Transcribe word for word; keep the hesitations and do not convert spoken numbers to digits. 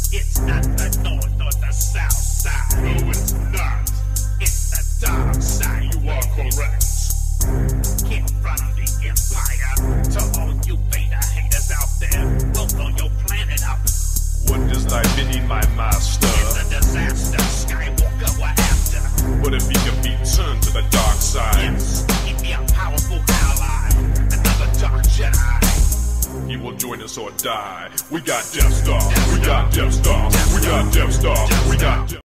It's not the north or the south side. No, it's not. It's the dark side. You are correct. Can't run the empire. To all you beta haters out there, we'll blow your planet up. What does thy bidding, my master? It's a disaster. Skywalker we're after. What if he can be turned to the dark side? Yes, he'd be a powerful ally. Another dark Jedi. He will join us or die. We got Death Star. We got Death Star. We got Death Star. We got Death